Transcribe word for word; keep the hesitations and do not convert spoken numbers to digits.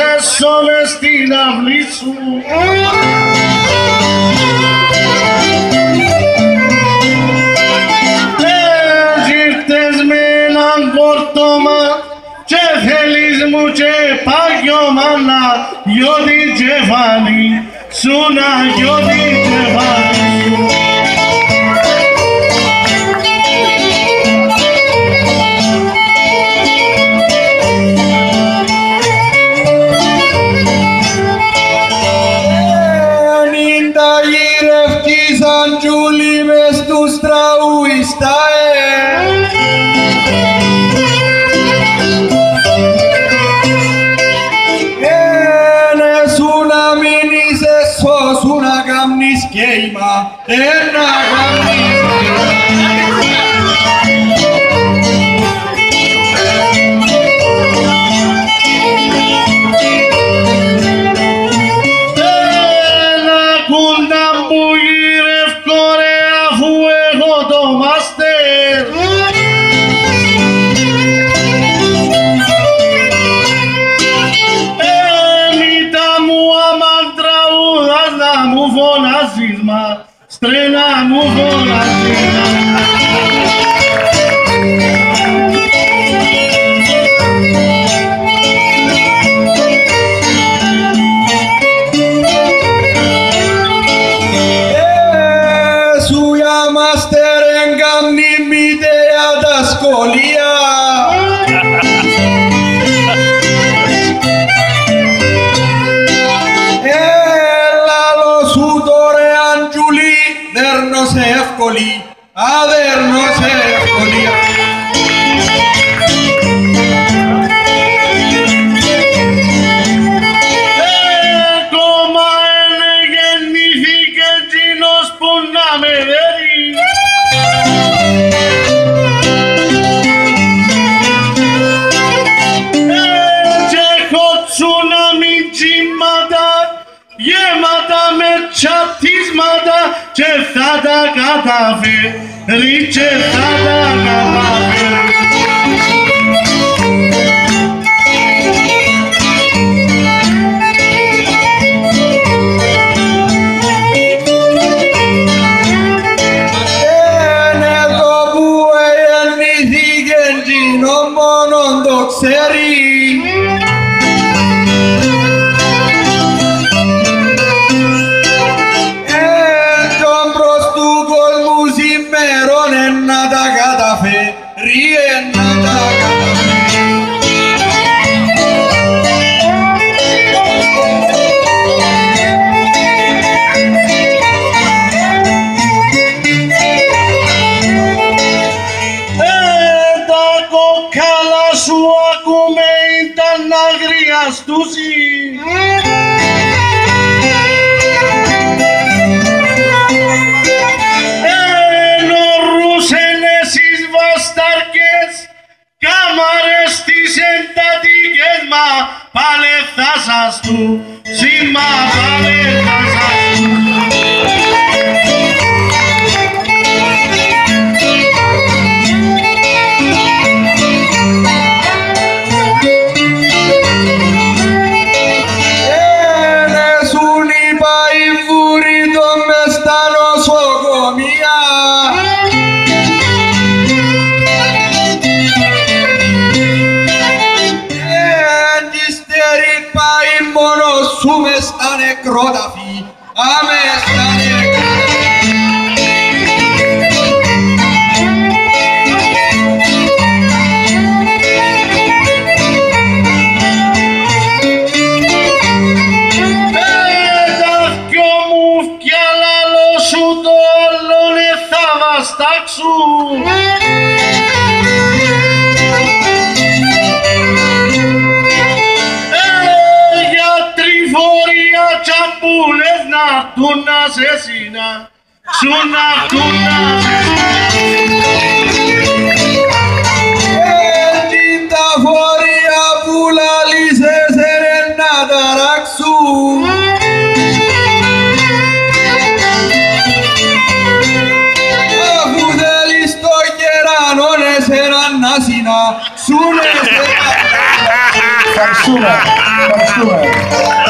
έσωνε στην αυλή σου. Ήρθες με έναν κόρτωμα και θέλεις μου και παγιώμα να γιώτη κεφάλι σου, να γιώτη κεφάλι σου. Giuli mες τους τραουιστάε. Ένε σου να μείνεις εσώ σου να κάνεις κέιμα, ένα κάνεις Στρένα μου φωνάζεις. Σου είμαστε ρε καμνή μητέρα τα σχολεία. Δέρνω σε εύκολη, αδέρνω σε εύκολη. Ακόμα είναι γεννήθηκε εκείνος που να με δέρει. Έτσι έχω τσουνάμι τσίματα γεμάτα με τσαπτίσματα και θα τα καταφέρει, και θα τα καταφέρει. Είναι το που γεννήθηκε εκείνο μόνον το ξέρει. Ενωρούσεν εσείς βαστάρκες, κάμαρες τις εντατικές, μα πάλε θα σας του, σήμα πάλε θα σας του. Νεκρόταφοι, άμεσα Πέτα δυο μου φκιά λαλό σου το άλλον θα βαστάξουν. Τσαμπούλες να έρθουν να σε σύνα, σου να έρθουν να σε σύνα. Έτσι τα φορεία που λαλίσες είναι να ταράξουν. Αφού θέλεις το κεράνο εσένα να σύνα, σου να σε Ευχαριστούμε. Ευχαριστούμε.